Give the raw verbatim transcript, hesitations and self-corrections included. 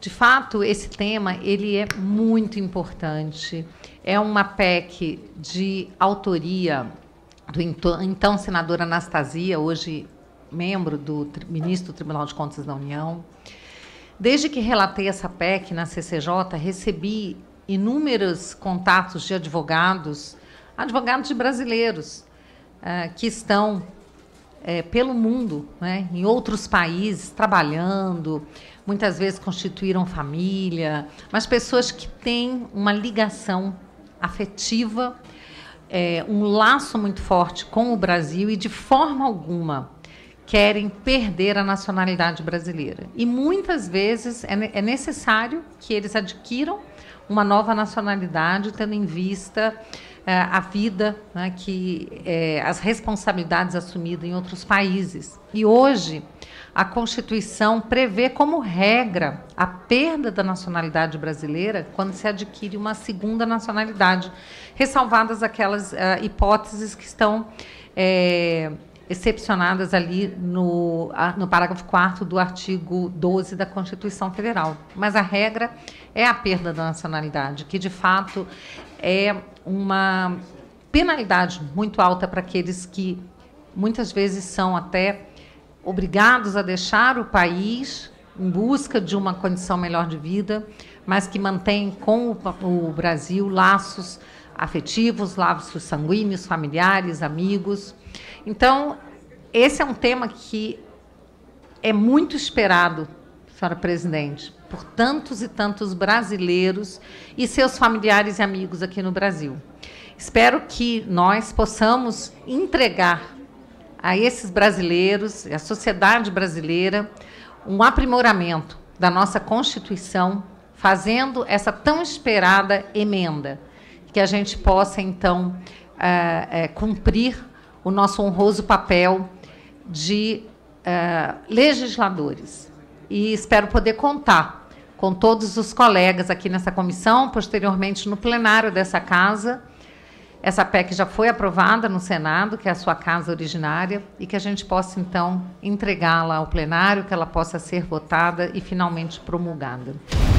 De fato, esse tema ele é muito importante. É uma P E C de autoria do então senador Anastasia, hoje membro do ministro do Tribunal de Contas da União. Desde que relatei essa P E C na C C J, recebi inúmeros contatos de advogados, advogados de brasileiros, uh, que estão uh, pelo mundo, né, em outros países, trabalhando, muitas vezes constituíram família, mas pessoas que têm uma ligação afetiva, é, um laço muito forte com o Brasil e, de forma alguma, querem perder a nacionalidade brasileira. E, muitas vezes, é, é necessário que eles adquiram uma nova nacionalidade, tendo em vista é, a vida, né, que, é, as responsabilidades assumidas em outros países. E, hoje, a Constituição prevê como regra a perda da nacionalidade brasileira quando se adquire uma segunda nacionalidade, ressalvadas aquelas uh, hipóteses que estão é, excepcionadas ali no, no parágrafo quarto do artigo doze da Constituição Federal. Mas a regra é a perda da nacionalidade, que, de fato, é uma penalidade muito alta para aqueles que, muitas vezes, são até obrigados a deixar o país em busca de uma condição melhor de vida, mas que mantêm com o, o Brasil laços afetivos, laços sanguíneos, familiares, amigos. Então, esse é um tema que é muito esperado, senhora presidente, por tantos e tantos brasileiros e seus familiares e amigos aqui no Brasil. Espero que nós possamos entregar a esses brasileiros, a sociedade brasileira, um aprimoramento da nossa Constituição, fazendo essa tão esperada emenda, que a gente possa, então, é, é, cumprir o nosso honroso papel de é, legisladores. E espero poder contar com todos os colegas aqui nessa comissão, posteriormente no plenário dessa casa. Essa P E C já foi aprovada no Senado, que é a sua casa originária, e que a gente possa, então, entregá-la ao plenário, que ela possa ser votada e finalmente promulgada.